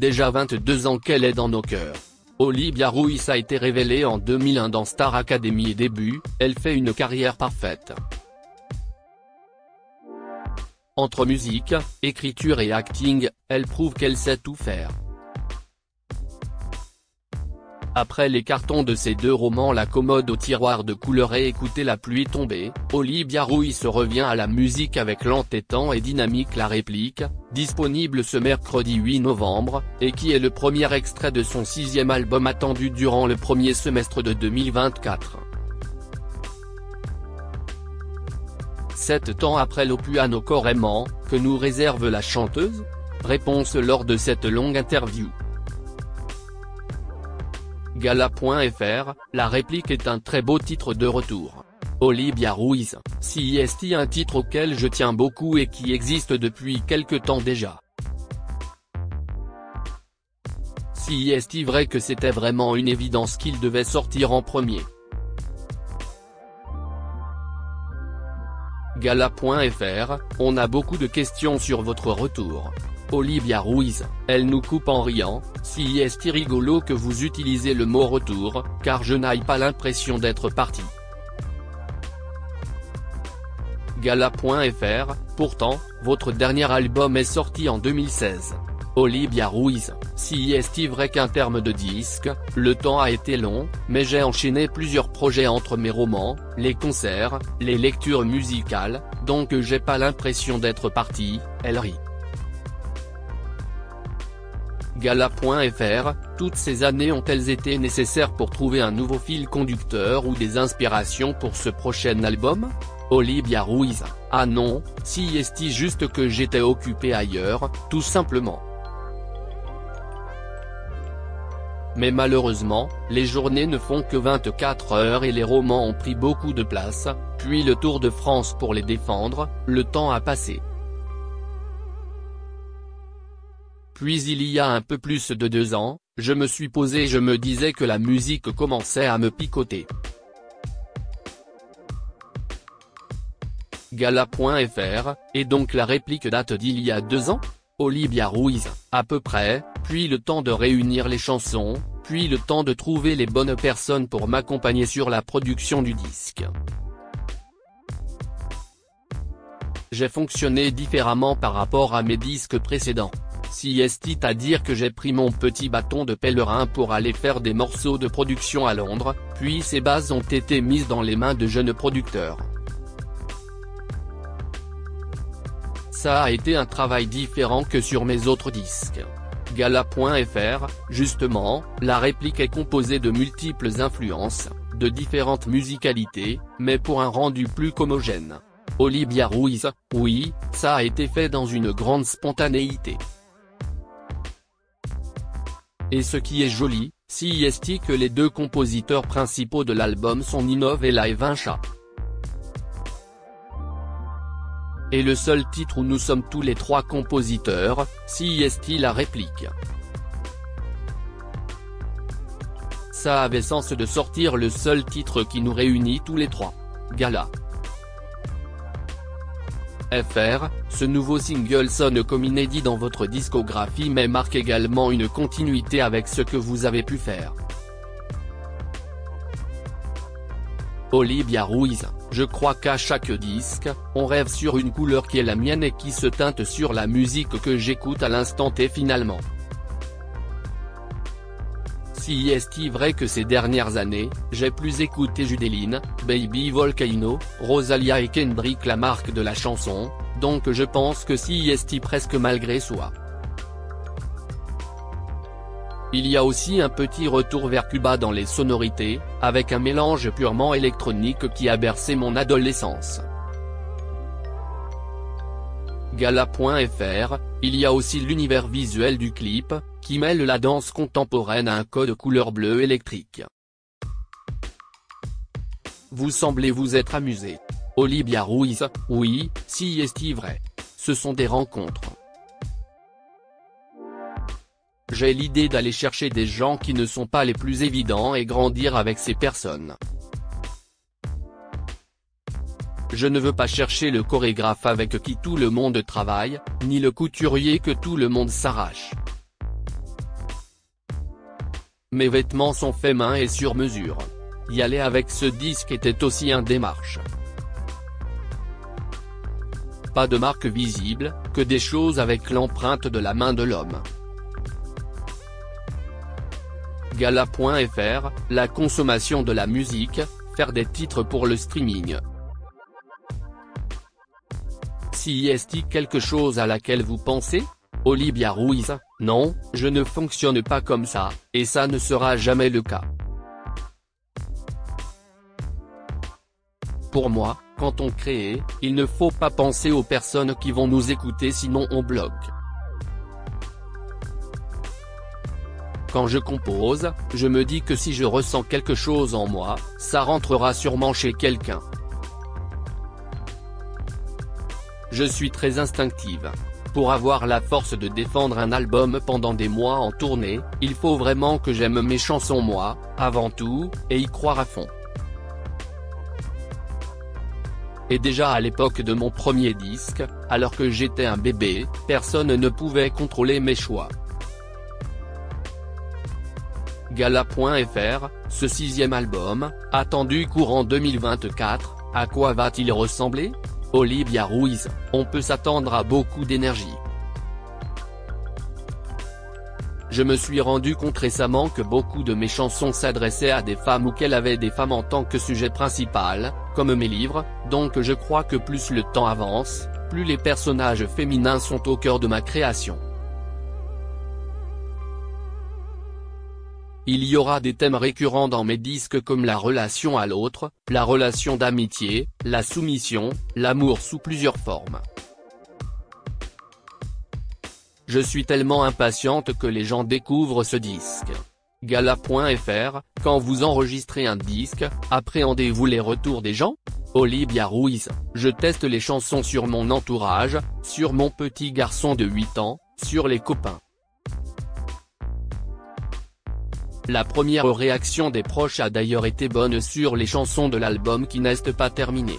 déjà 22 ans qu'elle est dans nos cœurs. Olivia Ruiz a été révélée en 2001 dans Star Academy et début, elle fait une carrière parfaite. Entre musique, écriture et acting, elle prouve qu'elle sait tout faire. Après les cartons de ses deux romans La commode au tiroir de couleur et Écoutez la pluie tomber, Olivia Ruiz revient à la musique avec l'entêtant et dynamique La réplique, disponible ce mercredi 8 novembre, et qui est le premier extrait de son 6e album attendu durant le premier semestre de 2024. 7 ans après l'opus carrément, que nous réserve la chanteuse ? Réponse lors de cette longue interview. Gala.fr, La réplique est un très beau titre de retour. Olivia Ruiz, CIST, un titre auquel je tiens beaucoup et qui existe depuis quelque temps déjà. CIST, vrai que c'était vraiment une évidence qu'il devait sortir en premier. Gala.fr, on a beaucoup de questions sur votre retour. Olivia Ruiz, elle nous coupe en riant, si est rigolo que vous utilisez le mot retour, car je n'ai pas l'impression d'être parti. Gala.fr, pourtant, votre dernier album est sorti en 2016. Olivia Ruiz, si est vrai qu'en termes de disques, le temps a été long, mais j'ai enchaîné plusieurs projets entre mes romans, les concerts, les lectures musicales, donc j'ai pas l'impression d'être parti, elle rit. Gala.fr, toutes ces années ont-elles été nécessaires pour trouver un nouveau fil conducteur ou des inspirations pour ce prochain album ? Olivia Ruiz, ah non, si est juste que j'étais occupé ailleurs, tout simplement. Mais malheureusement, les journées ne font que 24 heures et les romans ont pris beaucoup de place, puis le Tour de France pour les défendre, le temps a passé. Puis il y a un peu plus de 2 ans, je me suis posé et je me disais que la musique commençait à me picoter. Gala.fr, et donc la réplique date d'il y a 2 ans ? Olivia Ruiz, à peu près, puis le temps de réunir les chansons, puis le temps de trouver les bonnes personnes pour m'accompagner sur la production du disque. J'ai fonctionné différemment par rapport à mes disques précédents. Si est à dire que j'ai pris mon petit bâton de pèlerin pour aller faire des morceaux de production à Londres, puis ces bases ont été mises dans les mains de jeunes producteurs. Ça a été un travail différent que sur mes autres disques. Gala.fr, justement, la réplique est composée de multiples influences, de différentes musicalités, mais pour un rendu plus homogène. Olivia Ruiz, oui, ça a été fait dans une grande spontanéité. Et ce qui est joli, si est que les deux compositeurs principaux de l'album sont Ninov et Live Incha. Et le seul titre où nous sommes tous les trois compositeurs, si est la réplique. Ça avait sens de sortir le seul titre qui nous réunit tous les trois. Gala. FR, ce nouveau single sonne comme inédit dans votre discographie mais marque également une continuité avec ce que vous avez pu faire. Olivia Ruiz, je crois qu'à chaque disque, on rêve sur une couleur qui est la mienne et qui se teinte sur la musique que j'écoute à l'instant T finalement. Si est vrai que ces dernières années, j'ai plus écouté Judeline, Baby Volcano, Rosalia et Kendrick la marque de la chanson, donc je pense que si est presque malgré soi. Il y a aussi un petit retour vers Cuba dans les sonorités, avec un mélange purement électronique qui a bercé mon adolescence. Gala.fr, il y a aussi l'univers visuel du clip, qui mêle la danse contemporaine à un code couleur bleu électrique. Vous semblez vous être amusé. Olivia Ruiz, oui, si est vrai. Ce sont des rencontres. J'ai l'idée d'aller chercher des gens qui ne sont pas les plus évidents et grandir avec ces personnes. Je ne veux pas chercher le chorégraphe avec qui tout le monde travaille, ni le couturier que tout le monde s'arrache. Mes vêtements sont faits main et sur mesure. Y aller avec ce disque était aussi un démarche. Pas de marque visible, que des choses avec l'empreinte de la main de l'homme. Gala.fr, la consommation de la musique, faire des titres pour le streaming. Si est-il quelque chose à laquelle vous pensez? Olivia Ruiz: non, je ne fonctionne pas comme ça, et ça ne sera jamais le cas. Pour moi, quand on crée, il ne faut pas penser aux personnes qui vont nous écouter sinon on bloque. Quand je compose, je me dis que si je ressens quelque chose en moi, ça rentrera sûrement chez quelqu'un. Je suis très instinctive. Pour avoir la force de défendre un album pendant des mois en tournée, il faut vraiment que j'aime mes chansons moi, avant tout, et y croire à fond. Et déjà à l'époque de mon premier disque, alors que j'étais un bébé, personne ne pouvait contrôler mes choix. Gala.fr, ce 6e album, attendu courant 2024, à quoi va-t-il ressembler? Olivia Ruiz: on peut s'attendre à beaucoup d'énergie. Je me suis rendu compte récemment que beaucoup de mes chansons s'adressaient à des femmes ou qu'elles avaient des femmes en tant que sujet principal, comme mes livres, donc je crois que plus le temps avance, plus les personnages féminins sont au cœur de ma création. Il y aura des thèmes récurrents dans mes disques comme la relation à l'autre, la relation d'amitié, la soumission, l'amour sous plusieurs formes. Je suis tellement impatiente que les gens découvrent ce disque. Gala.fr, quand vous enregistrez un disque, appréhendez-vous les retours des gens? Olivia Ruiz: je teste les chansons sur mon entourage, sur mon petit garçon de 8 ans, sur les copains. La première réaction des proches a d'ailleurs été bonne sur les chansons de l'album qui n'est pas terminé.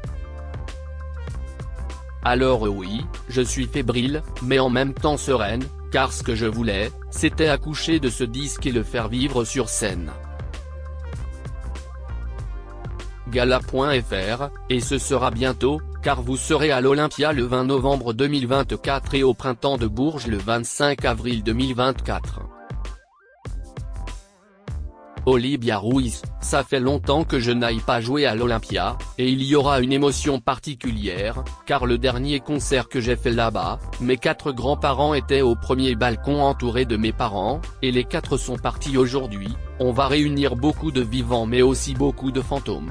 Alors oui, je suis fébrile, mais en même temps sereine, car ce que je voulais, c'était accoucher de ce disque et le faire vivre sur scène. Gala.fr, et ce sera bientôt, car vous serez à l'Olympia le 20 novembre 2024 et au Printemps de Bourges le 25 avril 2024. Olivia Ruiz: ça fait longtemps que je n'aille pas jouer à l'Olympia, et il y aura une émotion particulière, car le dernier concert que j'ai fait là-bas, mes 4 grands-parents étaient au premier balcon entourés de mes parents, et les 4 sont partis aujourd'hui. On va réunir beaucoup de vivants mais aussi beaucoup de fantômes.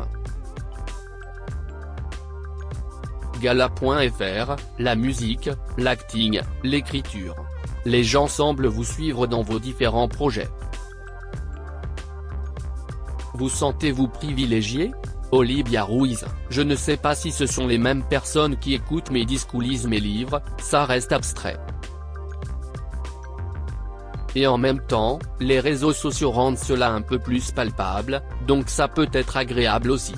Gala.fr, la musique, l'acting, l'écriture. Les gens semblent vous suivre dans vos différents projets. Vous sentez-vous privilégié? Olivia Ruiz: je ne sais pas si ce sont les mêmes personnes qui écoutent mes disques ou lisent mes livres, ça reste abstrait. Et en même temps, les réseaux sociaux rendent cela un peu plus palpable, donc ça peut être agréable aussi.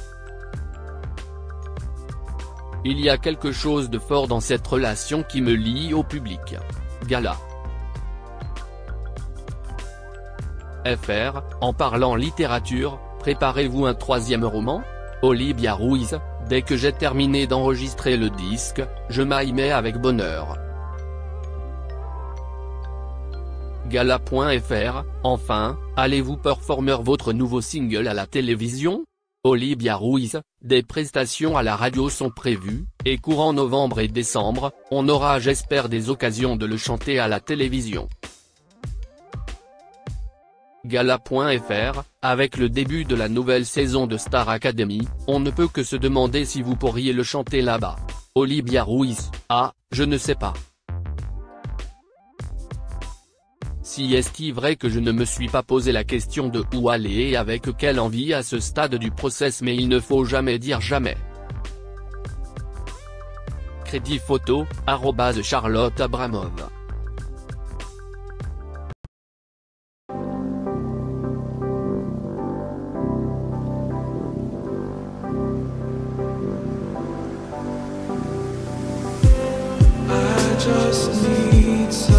Il y a quelque chose de fort dans cette relation qui me lie au public. Gala. .fr, en parlant littérature, préparez-vous un 3e roman? Olivia Ruiz: dès que j'ai terminé d'enregistrer le disque, je m'y mets avec bonheur. Gala.fr, enfin, allez-vous performer votre nouveau single à la télévision? Olivia Ruiz: des prestations à la radio sont prévues, et courant novembre et décembre, on aura j'espère des occasions de le chanter à la télévision. Gala.fr, avec le début de la nouvelle saison de Star Academy, on ne peut que se demander si vous pourriez le chanter là-bas. Olivia Ruiz: ah, je ne sais pas. Si est-il vrai que je ne me suis pas posé la question de où aller et avec quelle envie à ce stade du process, mais il ne faut jamais dire jamais. Crédit photo, @Charlotte Abramov. Just need some